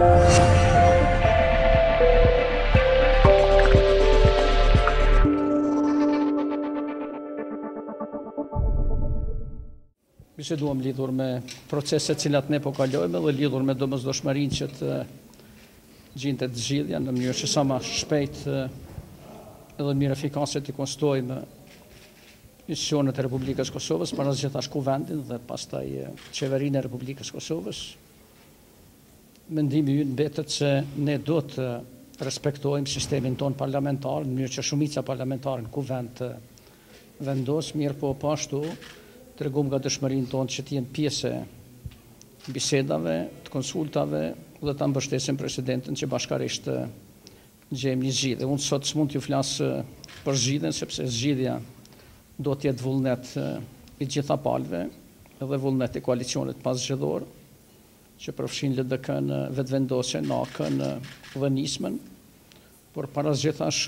Biseduam lidhur me proceset cilat ne po kalojme dhe lidhur me domosdoshmërinë që të gjendet zgjidhja në mënyrë që sa më shpejt edhe mirë efikase të konstruojmë institucionet e Republikës Kosovës, para gjithashtu kuvendin dhe pastaj qeverinë e Republikës Kosovës. Mendimi ynë mbetet se ne do të respektojmë sistemin ton parlamentar, në mënyrë që shumica parlamentare në kuvend të vendos, mirë po ashtu tregum nga dëshmërinë tonë që të jenë pjesë bisedave, të konsultave dhe ta mbështesim presidentin që bashkarisht gjejmë një zgjidhje. Unë sot s'mund t'ju flas për zgjidhjen sepse zgjidhja do të jetë vullnet i gjitha palëve edhe vullnet i koalicionit paszgjedhor që përfshin LDK-n, vetëvendosjen, AK-n dhe nismën, por parazgjithash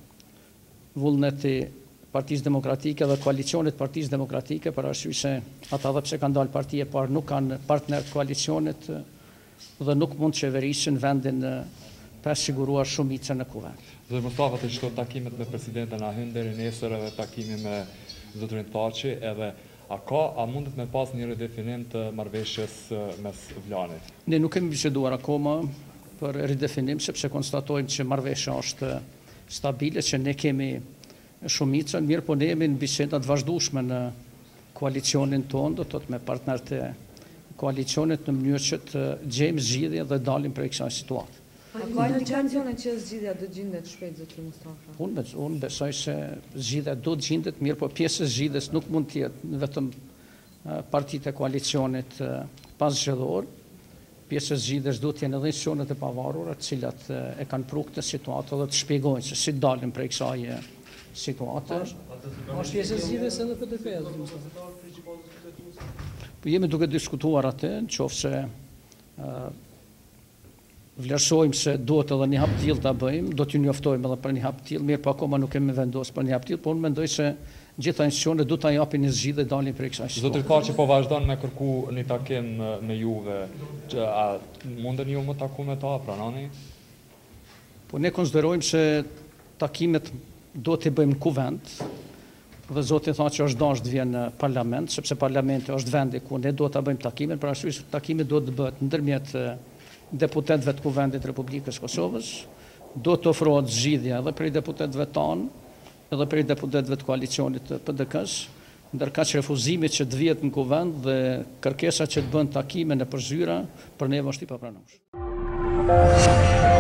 vullnet i Partisë Demokratike dhe koalicionit Partisë Demokratike, për arsye se ata edhe pse kanë dalë parti e parë nuk kanë partner të koalicionit dhe nuk mund të qeverisin vendin pa siguruar shumicën në kuvend. Zoti Mustafa, të shkoj takimet me presidenten Ahyn deri nesër edhe takimi me zotin Thaçi, edhe a mundet me pas një ridefinim të marrëveshjes mes Vlanit? Ne nuk kemi biseduar akoma për ridefinim sepse konstatojmë që marrëveshja është stabile, që ne kemi shumicën, mirë po ne jemi në bisedat vazhdueshme në koalicionin tonë, do të thotë me partnerët e koalicionit në mënyrë që të gjejmë zgjidhje dhe dalim prej kësaj situate. A ka indikacione që zgjidhja do gjendet shpejt, zoti Mustafa? Unë besoj se zgjidhja do të gjendet, mirë po pjesë e zgjidhjes nuk mund të jetë vetëm partitë e koalicionit paszgjedhor. Pjesë e zgjidhjes do të jenë edhe institucionet e pavarura, të cilat e kanë pru këtë situatë dhe të shpjegojnë se si dalim prej kësaj situate. Është pjesë e zgjidhjes edhe PDP-ja, zoti Mustafa? Po jemi duke diskutuar atë, nëse vlerësojmë se duhet edhe një hap tillë ta bëjmë, do t'ju njoftojmë edhe për një hap tillë, mirë po akoma nuk kemi vendosur për një hap tillë, por unë mendoj se gjitha institucionet do ta japin një zgjidhje dhe dalin prej kësaj situate. Zoti Thaçi po vazhdon me kërku një takim me juve, a munden ju më taku me ta, pranoni? Po ne konsiderojmë se takimet do t'i bëjmë në kuvend, dhe zoti tha që është dashur të vjen në parlament, sepse parlamenti është vendi ku ne do ta bëjmë takimin, për arsye se takimi do të bëhet ndërmjet deputetëve të kuvendit Republikës Kosovës, do të ofrohet zgjidhja edhe prej deputetëve tanë, edhe prej deputetëve të koalicionit të PDK-s, ndërkaq refuzimi që të vihet në kuvend dhe kërkesa që të bën takime në përzyra, për ne është i papranueshëm.